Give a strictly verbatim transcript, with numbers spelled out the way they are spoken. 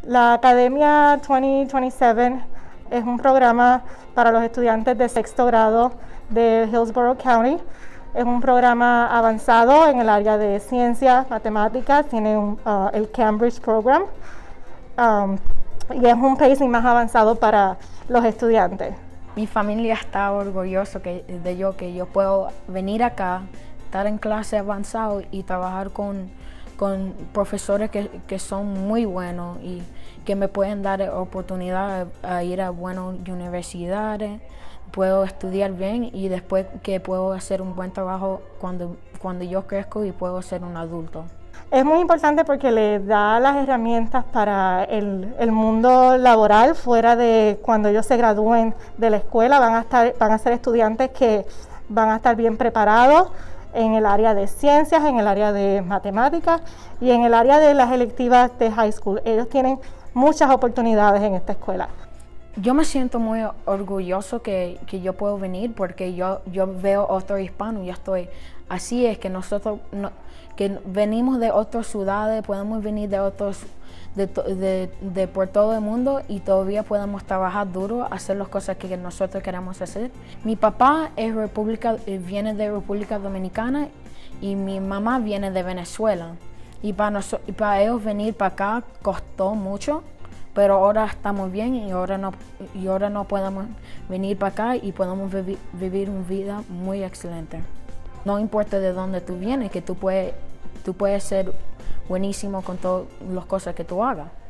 La Academia dos mil veintisiete es un programa para los estudiantes de sexto grado de Hillsborough County. Es un programa avanzado en el área de ciencias, matemáticas, tiene un, uh, el Cambridge Program um, y es un pacing más avanzado para los estudiantes. Mi familia está orgullosa que, de yo, que yo puedo venir acá, estar en clase avanzado y trabajar con, con profesores que, que son muy buenos y que me pueden dar oportunidad a ir a buenas universidades. Puedo estudiar bien y después que puedo hacer un buen trabajo cuando, cuando yo crezco y puedo ser un adulto. Es muy importante porque les da las herramientas para el, el mundo laboral fuera de cuando ellos se gradúen de la escuela. Van a, estar, van a ser estudiantes que van a estar bien preparados en el área de ciencias, en el área de matemáticas y en el área de las electivas de high school. Ellos tienen muchas oportunidades en esta escuela. Yo me siento muy orgulloso que, que yo puedo venir porque yo, yo veo otro hispano y yo estoy, así es que nosotros no, que venimos de otras ciudades, podemos venir de otros, de, de, de por todo el mundo y todavía podemos trabajar duro, hacer las cosas que nosotros queremos hacer. Mi papá es República, viene de República Dominicana y mi mamá viene de Venezuela y para, nosotros, y para ellos venir para acá costó mucho. Pero ahora estamos bien y ahora no, y ahora no podemos venir para acá y podemos vivi vivir una vida muy excelente. No importa de dónde tú vienes, que tú puedes, tú puedes ser buenísimo con todas las cosas que tú hagas.